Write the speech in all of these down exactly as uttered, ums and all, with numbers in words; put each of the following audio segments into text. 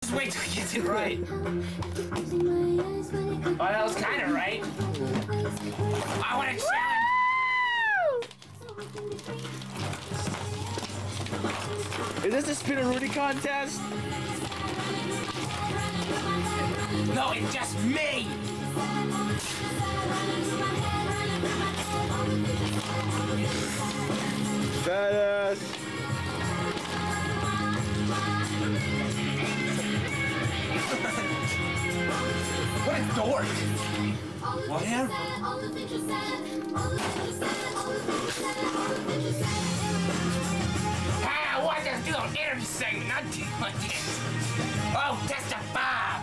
Just wait till he gets it right. Oh, that was kind of right. I want to challenge. Is this a spin and Rudy contest? No, it's just me. Badass. What a dork. Whatever. Ah, I want to do an interview segment, not do like this. Oh, testify.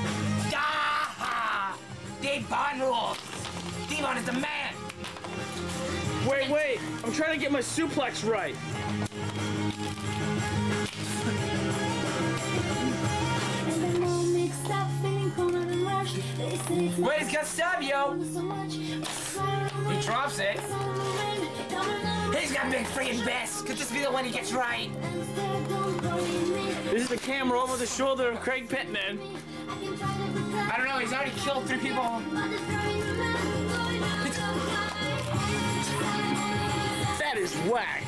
Ah, Dave Bond rules. Devon is the man. Wait, wait. I'm trying to get my suplex right. Wait, he's got stab, yo. He drops it. He's got big freaking best. Could this be the one he gets right? This is the camera over the shoulder of Craig Pittman. I don't know, he's already killed three people. That is whack.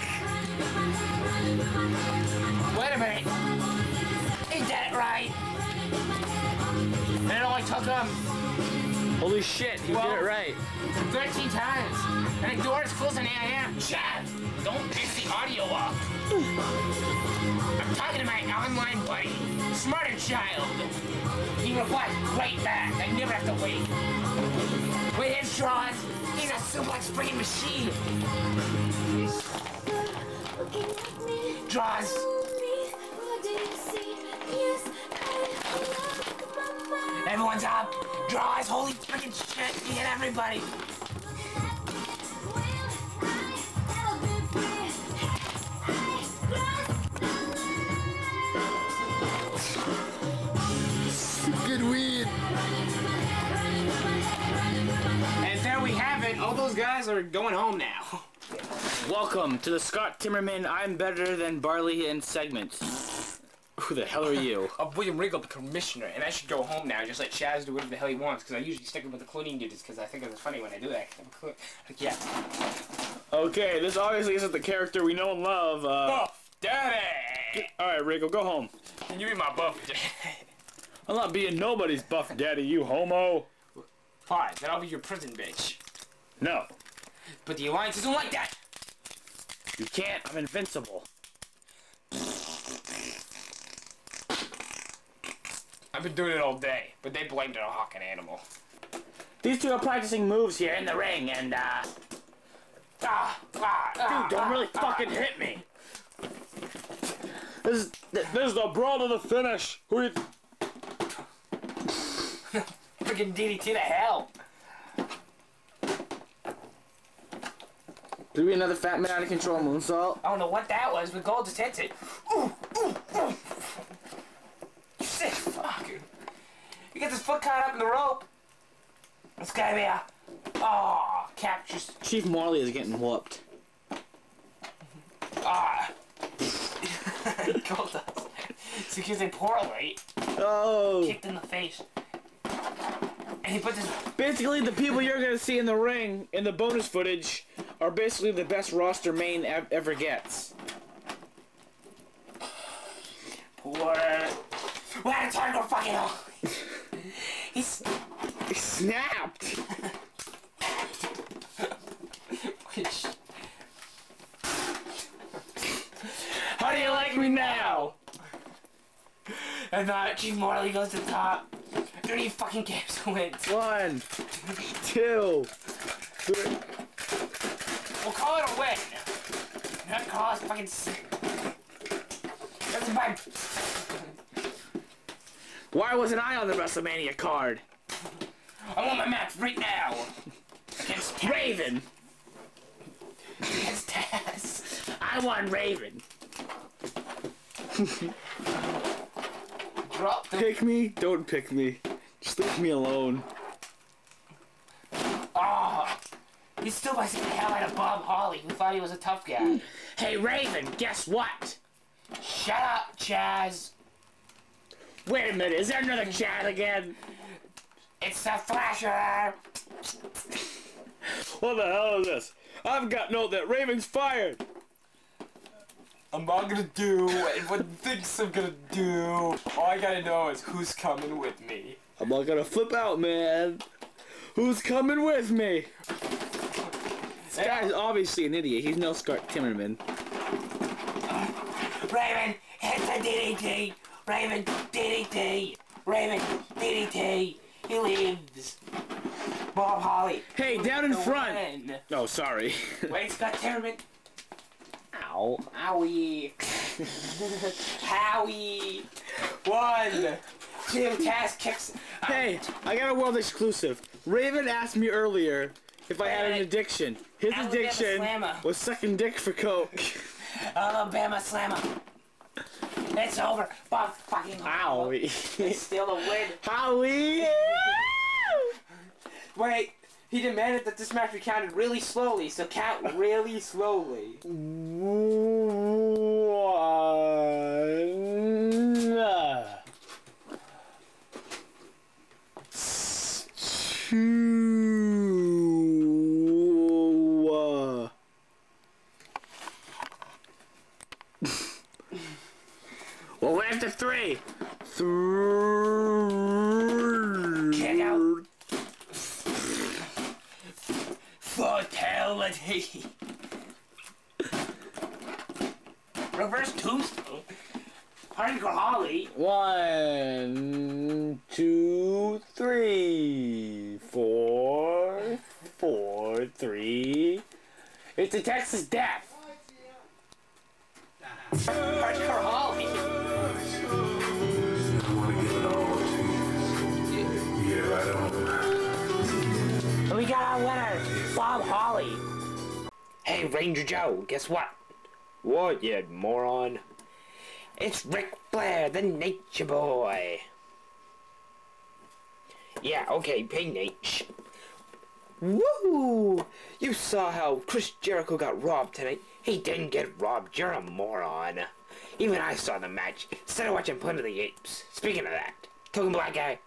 Wait a minute. He did it right. And it only took him Holy shit, he well, did it right. thirteen times. And the door is closed at eight A M Chad, don't piss the audio up. I'm talking to my online buddy, Smarter Child. He replies right back. I never have to wait. With his draws, he's a suplex freaking machine. Draws. Everyone's up. Draws. Holy freaking shit. You hit everybody. Good weed. And there we have it. All those guys are going home now. Welcome to the Scott Timmerman I'm Better Than Barley and segment. Who the hell are you? I'm William Regal, the commissioner, and I should go home now and just let Chaz do whatever the hell he wants, because I usually stick with the cloning duties, because I think it's funny when I do that. Like, yeah. Okay, this obviously isn't the character we know and love. Uh, Buff Daddy! Alright, Regal, go home. Can you be my Buff Daddy? I'm not being nobody's Buff Daddy, you homo. Fine, then I'll be your prison bitch. No. But the Alliance isn't like that! You can't, I'm invincible. I've been doing it all day, but they blamed it on Hawk and Animal. These two are practicing moves here in the ring, and, uh... Ah, ah, ah, Dude, don't ah, really ah, fucking hit me! This is, this is the brawl to the finish! Who you... Freaking D D T to hell! Did we another fat man out of control moonsault? I don't know what that was, but Gold just hits it. Ooh, ooh, ooh. You sick fuck. You get this foot caught up in the rope. It's gotta be a... Oh, captures... Chief Marley is getting whooped. Ah. Gold does. So he using poorly. Oh. Kicked in the face. And he put this... Basically, the people you're gonna see in the ring, in the bonus footage, are basically the best roster Maine ev ever gets. Poor... Why did I go fucking hell? He's... He snapped! Which... How do you like me now? And uh, Chief Morley goes to the top. thirty fucking games wins. One, two, three. We'll call it a win. Not call us fucking sick. That's my... Why wasn't I on the WrestleMania card? I want my match right now. Against Taz. Raven! Against Taz. I want Raven. Drop the... Pick me, don't pick me. Just leave me alone. Oh, he's still by the hell out of Bob Holly, who thought he was a tough guy. Hey Raven, guess what? Shut up, Chaz. Wait a minute, is there another chat again? It's the Flasher! What the hell is this? I've got note that Raven's fired. I'm not gonna do what everyone thinks I'm gonna do. All I gotta know is who's coming with me. I'm not gonna flip out, man. Who's coming with me? This guy's obviously an idiot. He's no Scott Timmerman. Raven, hit the D D T! Raven, D D T! Raven, D D T! He leaves! Bob Holly! Hey, down in front! Win. Oh, sorry. Wait, Scott Timmerman! Ow. Owie! Howie! One! Two, Taz kicks... Hey, I got a world exclusive. Raven asked me earlier if I had an addiction. His Alabama addiction Slammer. was sucking dick for coke. Alabama Slammer! It's over! Bob fucking Holly! Owie. They steal the win! Howie! Wait, he demanded that this match be counted really slowly, so count really slowly. One. Two. Well, where's the three? Three. Kick out. Fatality. Reverse tombstone. Hardcore Holly. One, two, three, four, four, three. It's a Texas Death. Hardcore Holly. We got our winner, Bob Holly. Hey, Ranger Joe, guess what? What, you moron? It's Ric Flair, the Nature Boy. Yeah, okay, hey Nate. Woo! You saw how Chris Jericho got robbed tonight. He didn't get robbed, you're a moron. Even I saw the match, instead of watching Planet of the Apes. Speaking of that, token black guy.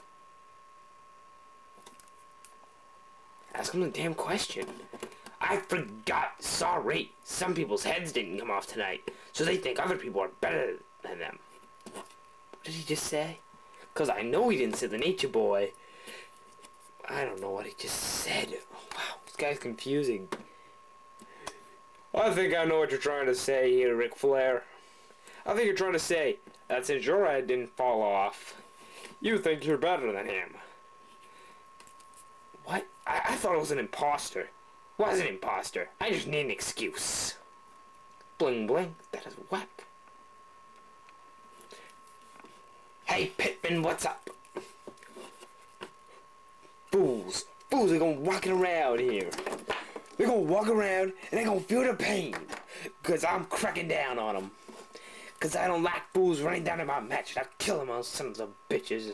Ask him the damn question. I forgot, sorry. Some people's heads didn't come off tonight, so they think other people are better than them. What did he just say? Because I know he didn't say the Nature Boy. I don't know what he just said. Wow, this guy's confusing. I think I know what you're trying to say here, Ric Flair. I think you're trying to say that since your head didn't fall off, you think you're better than him. What? I, I thought it was an imposter. Was an imposter. I just need an excuse. Bling bling. That is whack. Hey Pittman, what's up? Fools. Fools are gonna walking around here. They're gonna walk around and they're gonna feel the pain. Cause I'm cracking down on them. Cause I don't like fools running down in my match. I'll kill them, those sons of bitches.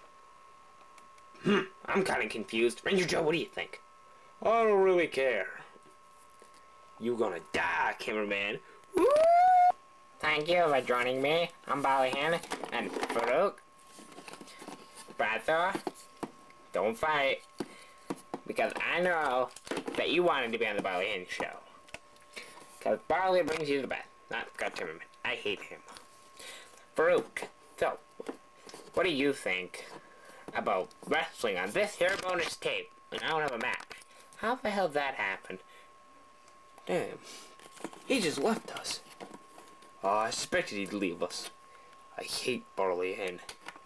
Hmm, I'm kinda confused. Ranger Joe, what do you think? I don't really care. You gonna die, cameraman. Woo! Thank you for joining me. I'm Ballyhan and Farouk. Brother, don't fight. Because I know that you wanted to be on the Ballyhan show. Because Barley brings you the best. Not Scott Timmerman. I hate him. Farouk, so, what do you think about wrestling on this here bonus tape when I don't have a match? How the hell did that happen? Damn. He just left us. Oh, I suspected he'd leave us. I hate Barley Hen.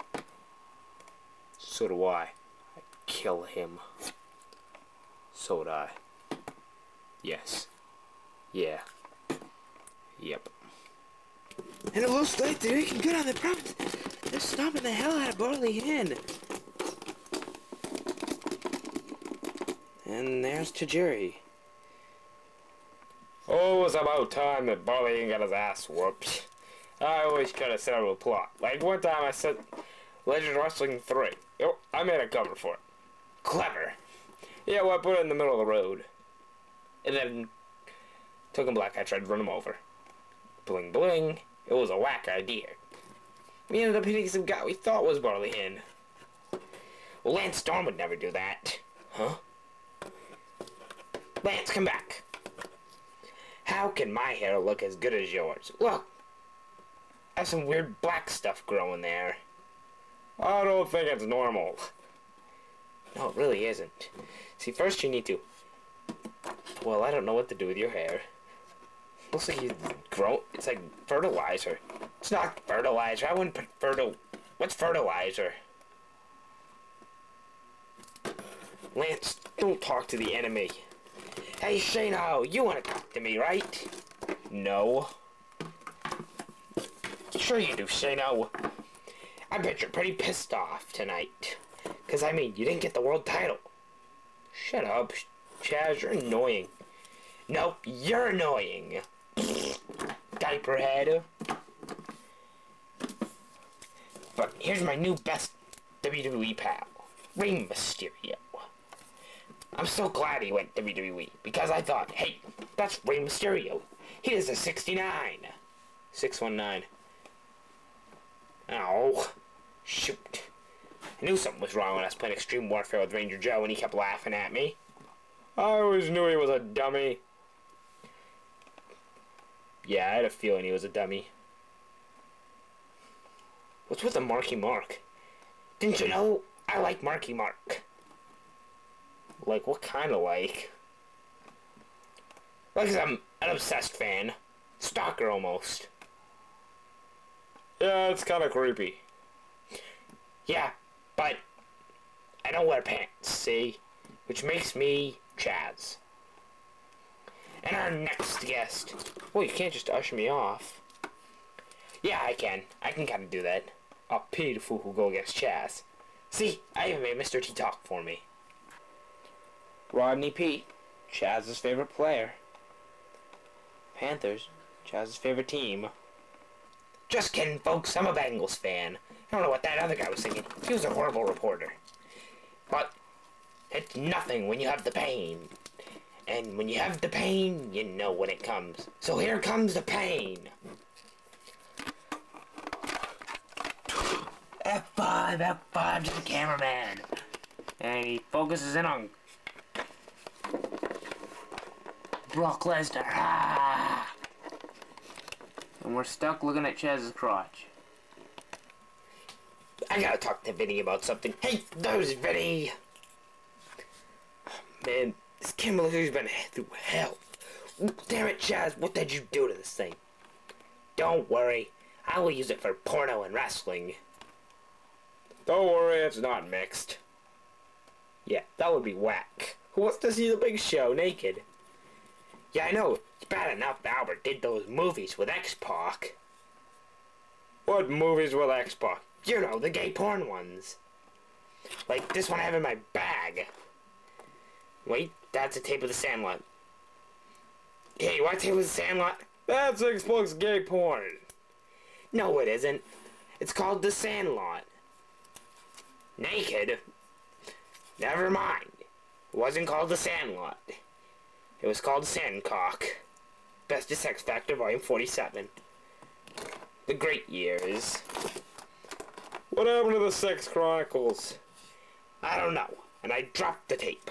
So do I. I kill him. So would I. Yes. Yeah. Yep. And it looks like they're making good on their promise. They're stomping the hell out of Barley Hen. And there's Tajiri. Oh, it was about time that Barley Hen got his ass whooped. I always try to set up a plot. Like one time I said Legend Wrestling three. Oh, I made a cover for it. Clever. Yeah, well, I put it in the middle of the road. And then took him black. I tried to run him over. Bling bling. It was a whack idea. We ended up hitting some guy we thought was Barley Hand. Well, Lance Storm would never do that. Huh? Lance, come back. How can my hair look as good as yours? Look. I have some weird black stuff growing there. I don't think it's normal. No, it really isn't. See, first you need to... Well, I don't know what to do with your hair. Looks like you grow... It's like fertilizer. It's not fertilizer. I wouldn't put fertil... What's fertilizer? Lance, don't talk to the enemy. Hey, Shano, you want to talk to me, right? No. Sure you do, Shano. I bet you're pretty pissed off tonight. Because, I mean, you didn't get the world title. Shut up, Chaz, you're annoying. Nope, you're annoying. Diaper head. But here's my new best W W E pal, Rey Mysterio. I'm so glad he went W W E, because I thought, hey, that's Rey Mysterio. He does a sixty-nine. six one nine. Oh, shoot. I knew something was wrong when I was playing Extreme Warfare with Ranger Joe and he kept laughing at me. I always knew he was a dummy. Yeah, I had a feeling he was a dummy. What's with the Marky Mark? Didn't you know I like Marky Mark? Like, what kind of like? Like, 'cause I'm an obsessed fan. Stalker, almost. Yeah, it's kind of creepy. Yeah, but I don't wear pants, see? Which makes me Chaz. And our next guest... Well, you can't just usher me off. Yeah, I can. I can kind of do that. I'll pity the fool who go against Chaz. See, I even made Mister T talk for me. Rodney Pete, Chaz's favorite player. Panthers, Chaz's favorite team. Just kidding, folks. I'm a Bengals fan. I don't know what that other guy was thinking. He was a horrible reporter. But it's nothing when you have the pain. And when you have the pain, you know when it comes. So here comes the pain. F five, F five to the cameraman. And he focuses in on Brock Lesnar. Ah! And we're stuck looking at Chaz's crotch. I gotta talk to Vinny about something. Hey, there's Vinny! Man, this camera looks like he's been through hell. Damn it, Chaz, what did you do to this thing? Don't worry, I will use it for porno and wrestling. Don't worry, it's not mixed. Yeah, that would be whack. Who wants to see the Big Show naked? Yeah, I know. It's bad enough Albert did those movies with X-Pac. What movies with X-Pac? You know, the gay porn ones. Like this one I have in my bag. Wait, that's a tape of the Sandlot. Hey, what tape of the Sandlot? That's X-Pac's gay porn. No, it isn't. It's called The Sandlot. Naked? Never mind. It wasn't called The Sandlot. It was called Sandcock. Best of Sex Factor, Volume forty-seven. The Great Years. What happened to the Sex Chronicles? I don't know. And I dropped the tape.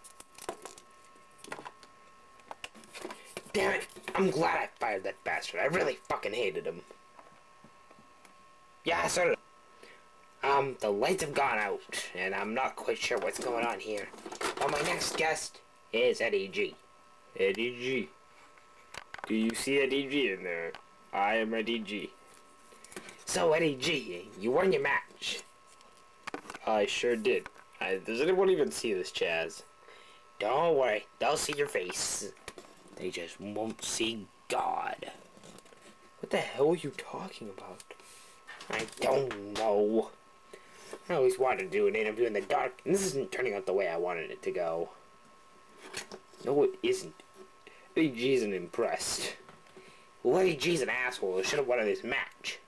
Damn it. I'm glad I fired that bastard. I really fucking hated him. Yeah, I sort of... Um, the lights have gone out, and I'm not quite sure what's going on here. Well, my next guest is Eddie G. Eddie G. Do you see Eddie G in there? I am Eddie G. So, Eddie G, you won your match. I sure did. I, does anyone even see this, Chaz? Don't worry, they'll see your face. They just won't see God. What the hell are you talking about? I don't know. I always wanted to do an interview in the dark, and this isn't turning out the way I wanted it to go. No, it isn't. Eddie G isn't impressed. Well, Eddie G's an asshole who should have won this match.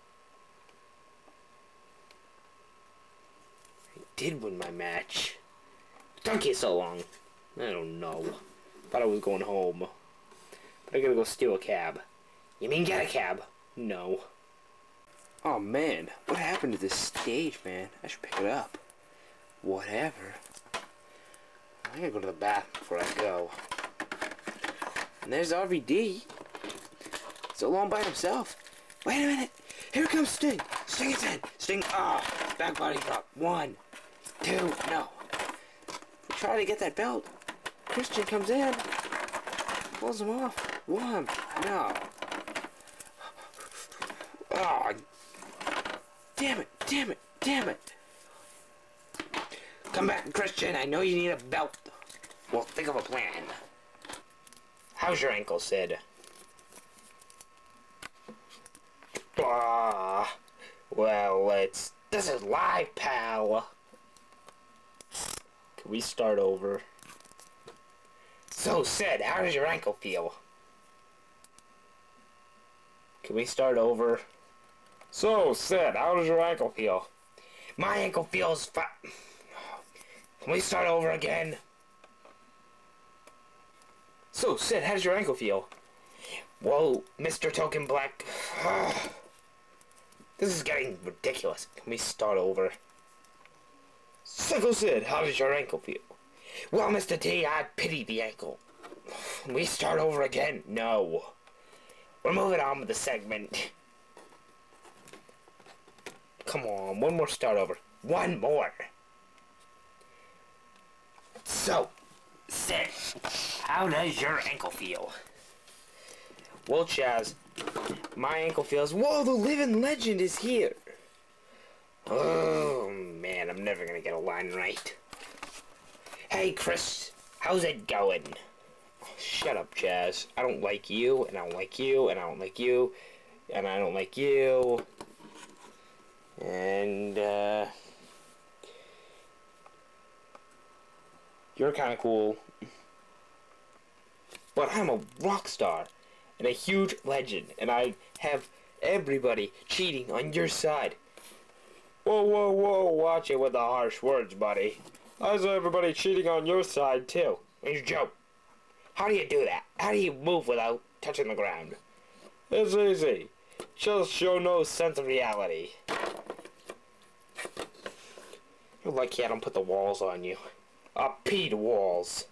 I did win my match. Don't get so long. I don't know. Thought I was going home. But I gotta go steal a cab. You mean get a cab? No. Oh man, what happened to this stage, man? I should pick it up. Whatever. I gotta go to the bathroom before I go. And there's R V D. So alone by himself. Wait a minute. Here comes Sting. Sting is in. Sting. Ah, oh, back body drop. One, two, no. We try to get that belt. Christian comes in. Pulls him off. One, no. Oh, damn it, damn it, damn it. Come back, Christian. I know you need a belt. Well, think of a plan. How's your ankle, Sid? Ah, well, it's... This is live, pal. Can we start over? So, Sid, how does your ankle feel? Can we start over? So, Sid, how does your ankle feel? My ankle feels fi- Can we start over again? So, Sid, how does your ankle feel? Whoa, Mister Token Black. This is getting ridiculous. Can we start over? Psycho Sid, how does your ankle feel? Well, Mister T, I pity the ankle. Can we start over again? No. We're moving on with the segment. Come on, one more start over. One more. So, Sid, how does your ankle feel? Well, Chaz, my ankle feels... Whoa, the living legend is here. Oh, man, I'm never gonna get a line right. Hey, Chris, how's it going? Oh, shut up, Chaz. I don't like you, and I don't like you, and I don't like you, and I don't like you. And, uh... you're kind of cool. But I'm a rock star and a huge legend, and I have everybody cheating on your side. Whoa, whoa, whoa, watch it with the harsh words, buddy. How's everybody cheating on your side, too? It's Joe. How do you do that? How do you move without touching the ground? It's easy. Just show no sense of reality. You're lucky I don't put the walls on you. I peed walls.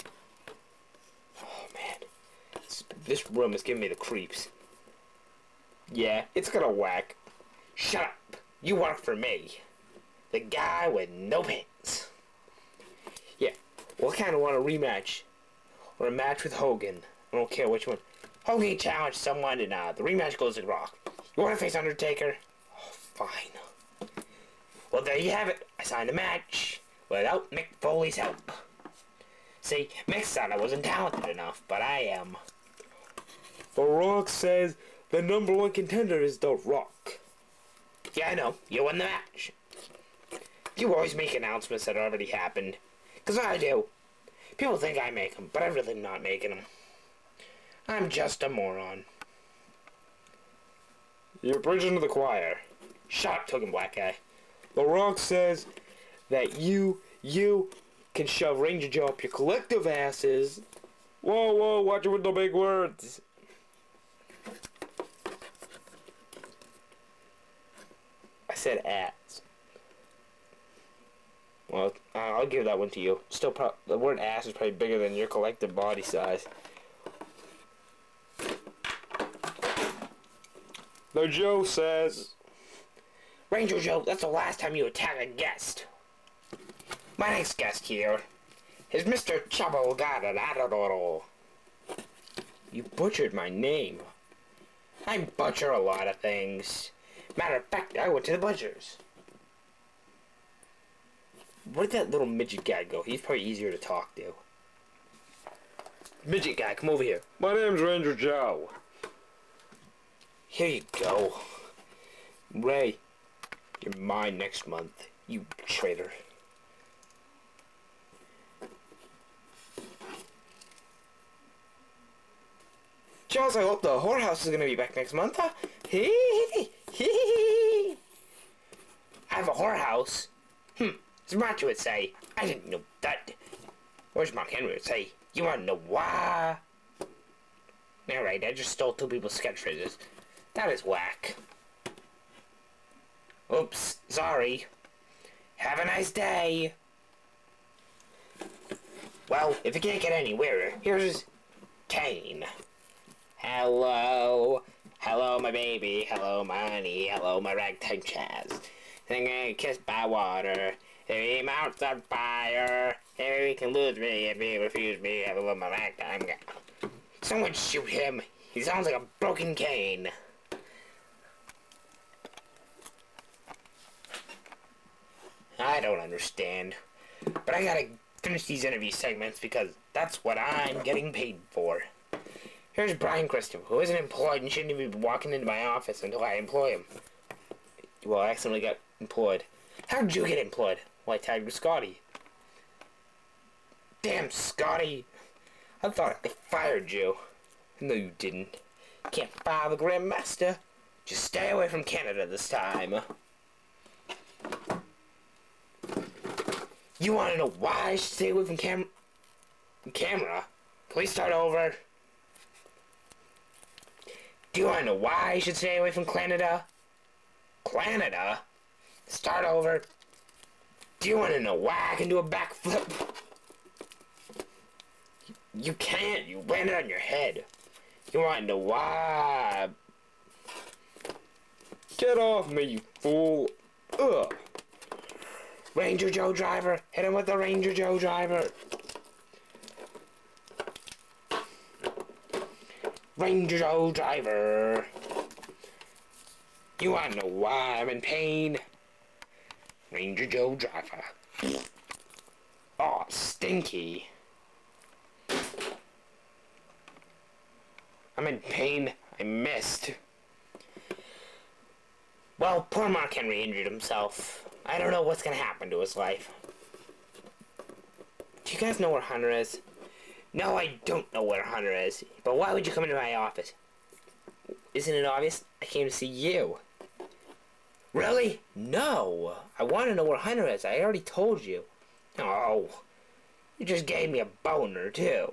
Oh, man. This, this room is giving me the creeps. Yeah, it's gonna whack. Shut up. You work for me. The guy with no pants. Yeah, well, I kind of want a rematch. Or a match with Hogan. I don't care which one. Hogan challenged someone and uh, the rematch goes to Rock. You want to face Undertaker? Oh, fine. Well, there you have it. I signed a match without Mick Foley's help. See, Mick thought I wasn't talented enough, but I am. The Rock says the number one contender is The Rock. Yeah, I know. You won the match. You always make announcements that already happened. Because I do. People think I make them, but I'm really not making them. I'm just a moron. You're preaching to the choir. Shut up, token black guy. The Rock says that you, you can shove Ranger Joe up your collective asses. Whoa, whoa, watch it with the big words. I said ass. Well, I'll give that one to you. Still, pro the word ass is probably bigger than your collective body size. The Joe says, Ranger Joe, that's the last time you attack a guest. My next guest here is Mister Chavo Garadadoro. You butchered my name. I butcher a lot of things. Matter of fact, I went to the butchers. Where did that little midget guy go? He's probably easier to talk to. Midget guy, come over here. My name's Ranger Joe. Here you go. Ray, you're mine next month, you traitor. Charles, I hope the whorehouse is gonna be back next month, huh? Hee hee hee. I have a whorehouse. Hmm. As Marty would say, I didn't know that. Where's Mark Henry would say, you wanna know why? Alright, I just stole two people's sketch phrases. That is whack. Oops, sorry. Have a nice day. Well, if you can't get any weirder, here's Kane. Hello. Hello, my baby. Hello, my honey. Hello, my ragtime Chaz. I'm gonna get kissed by water. If he mounts on fire, if he can lose me, if he refuse me, I will my ragtime guy. Someone shoot him. He sounds like a broken cane. I don't understand. But I gotta finish these interview segments because that's what I'm getting paid for. Here's Brian Christopher, who isn't employed and shouldn't even be walking into my office until I employ him. Well, I accidentally got employed. How did you get employed? Well, I tagged with Scotty. Damn, Scotty. I thought I fired you. No, you didn't. Can't fire the Grandmaster. Just stay away from Canada this time. You want to know why I should stay away from cam from camera? Can we start over? Do you want to know why I should stay away from Canada? Canada? Start over. Do you want to know why I can do a backflip? You can't. You landed on your head. You want to know why? Get off me, you fool. Ugh. Ranger Joe Driver. Hit him with the Ranger Joe Driver. Ranger Joe Driver. You wanna know why I'm in pain? Ranger Joe Driver. Aw, stinky. I'm in pain. I missed. Well, poor Mark Henry injured himself. I don't know what's gonna happen to his life. Do you guys know where Hunter is? No, I don't know where Hunter is. But why would you come into my office? Isn't it obvious? I came to see you. Really? No. I want to know where Hunter is. I already told you. Oh. You just gave me a boner, too.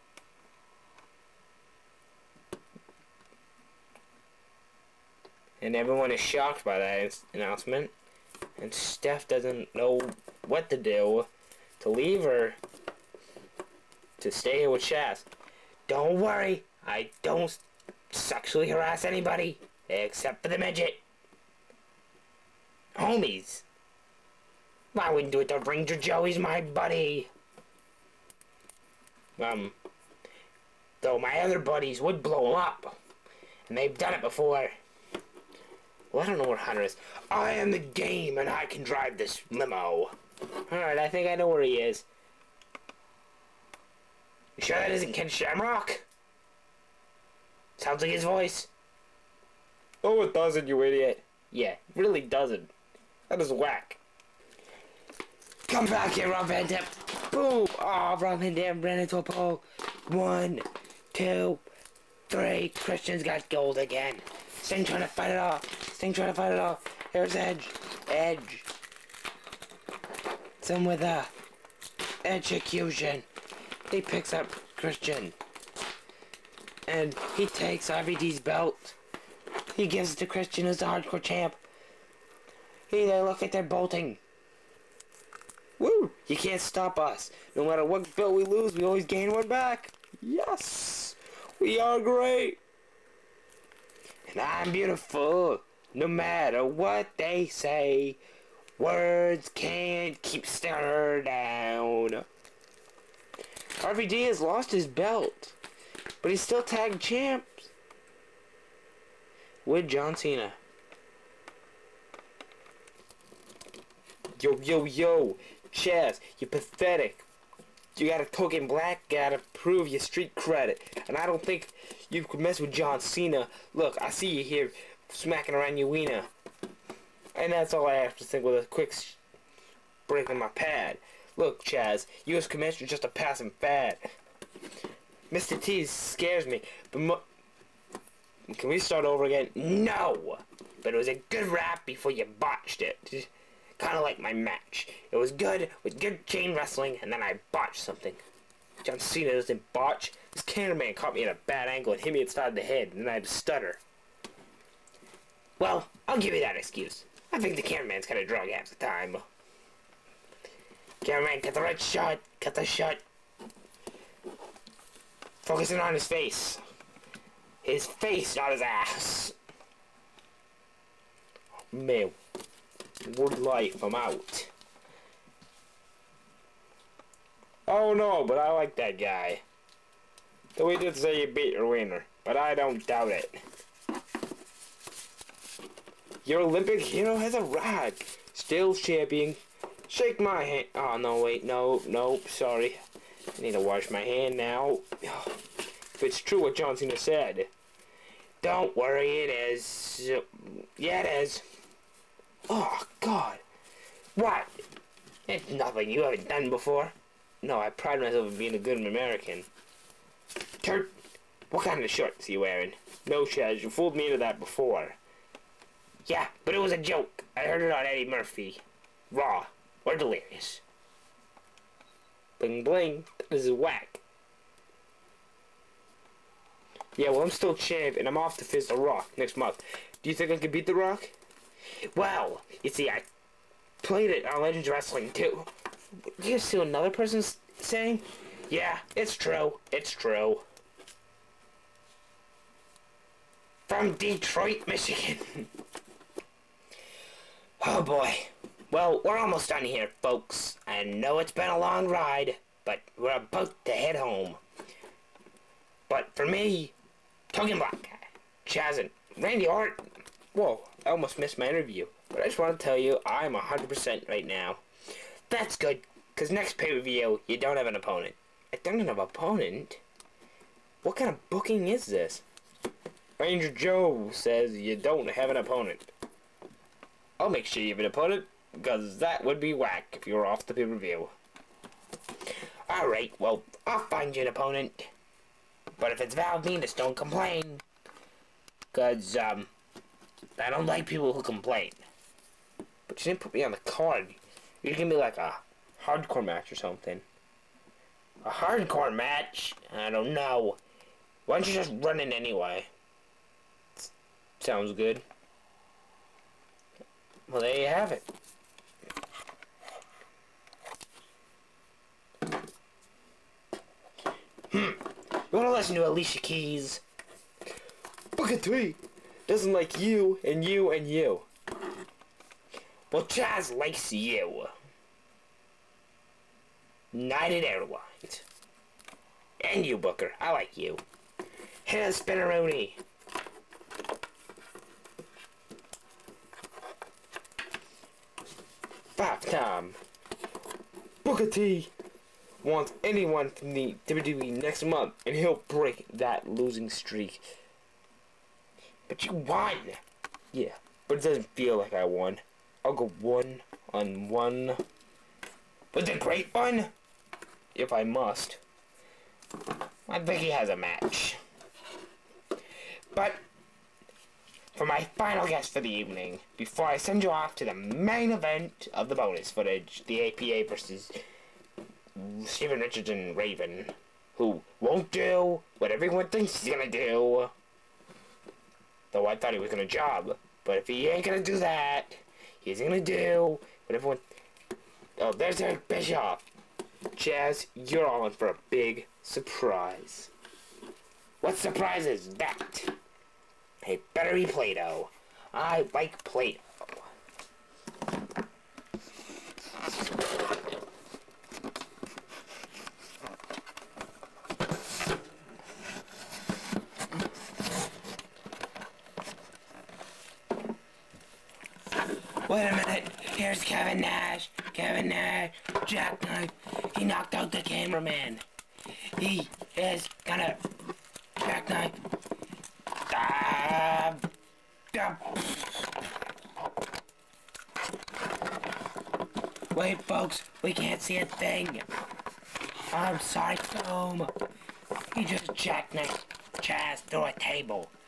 And everyone is shocked by that announcement. And Steph doesn't know what to do. To leave or to stay here with Chaz. Don't worry. I don't sexually harass anybody. Except for the midget. Homies. I wouldn't do it to Ranger Joe. He's my buddy. Um. Though my other buddies would blow him up. And they've done it before. Well, I don't know where Hunter is. I am the game, and I can drive this limo. Alright, I think I know where he is. You sure that isn't Ken Shamrock? Sounds like his voice. Oh, it doesn't, you idiot. Yeah, it really doesn't. That is whack. Come back here, Rob Van Dam. Boom! Oh, Rob Van Dam ran into a pole. One, two, three. Christian's got gold again. Sting trying to fight it off. Sting trying to fight it off. There's Edge. Edge. Some with a execution. He picks up Christian. And he takes R V D's belt. He gives it to Christian as the hardcore champ. Hey, they look like they're bolting. Woo! You can't stop us. No matter what belt we lose, we always gain one back. Yes! We are great! And I'm beautiful, no matter what they say. Words can't keep her down. R V D has lost his belt, but he's still tag champs with John Cena. Yo, yo, yo, Chaz, you pathetic. You got a token black, gotta prove your street credit. And I don't think you could mess with John Cena. Look, I see you here smacking around your wiener. And that's all I have to think with a quick break on my pad. Look, Chaz, U S Commissioner is just a passing fad. Mister T scares me, but mo can we start over again? No! But it was a good rap before you botched it. Kind of like my match. It was good, with good chain wrestling, and then I botched something. John Cena doesn't botch. This cameraman caught me at a bad angle and hit me inside the head, and then I had to stutter. Well, I'll give you that excuse. I think the cameraman's kind of drunk half the time. Cameraman, get the right shot. Get the shot. Focusing on his face. His face, not his ass. Man, wood life, I'm out. Oh no, but I like that guy. Though he did say you beat your winner, but I don't doubt it. Your Olympic hero has arrived. Still champion. Shake my hand. Oh no, wait, no, nope, sorry. I need to wash my hand now. If it's true what John Cena said. Don't worry, it is. Yeah, it is. Oh, God. What? It's nothing you haven't done before. No, I pride myself on being a good American. Kurt, what kind of shorts are you wearing? No, Chaz, you fooled me into that before. Yeah, but it was a joke. I heard it on Eddie Murphy. Raw. Or Delirious. Bling bling. This is whack. Yeah, well, I'm still champ, and I'm off to face The Rock next month. Do you think I could beat The Rock? Well, you see, I played it on Legends Wrestling, too. Do you see what another person's saying? Yeah, it's true. It's true. From Detroit, Michigan. Oh, boy. Well, we're almost done here, folks. I know it's been a long ride, but we're about to head home. But for me, Token Black, Chaz, and Randy Orton. Whoa, I almost missed my interview. But I just want to tell you, I'm one hundred percent right now. That's good, because next pay-per-view, you don't have an opponent. I don't have an opponent? What kind of booking is this? Ranger Joe says you don't have an opponent. I'll make sure you have an opponent, because that would be whack if you were off the pay-per-view. Alright, well, I'll find you an opponent. But if it's Val Venus, don't complain. Because, um, I don't like people who complain. But you didn't put me on the card. You give me like a hardcore match or something. A hardcore match? I don't know. Why don't you just run in anyway? Sounds good. Well, there you have it. Hmm. You wanna listen to Alicia Keys? Booker T doesn't like you, and you, and you. Well, Chaz likes you. United Airlines. And you, Booker. I like you. Hannah Spinneroni. Five time. Booker T wants anyone from the W W E next month, and he'll break that losing streak. But you won! Yeah, but it doesn't feel like I won. I'll go one on one with the Great One, if I must. I think he has a match. But for my final guest for the evening, before I send you off to the main event of the bonus footage, the A P A versus Steven Richards and Raven, who won't do what everyone thinks he's gonna do. Though I thought he was gonna job, but if he ain't gonna do that, he's gonna do what everyone. Oh, there's Eric Bischoff. Chaz, you're all in for a big surprise. What surprise is that? It better be Play-Doh. I like Play-Doh. Wait a minute. Here's Kevin Nash. Kevin Nash. Jackknife. He knocked out the cameraman. He is gonna jackknife. Ah, ah. Wait, folks. We can't see a thing. I'm sorry, Foam. He just jackknifed Chaz through a table.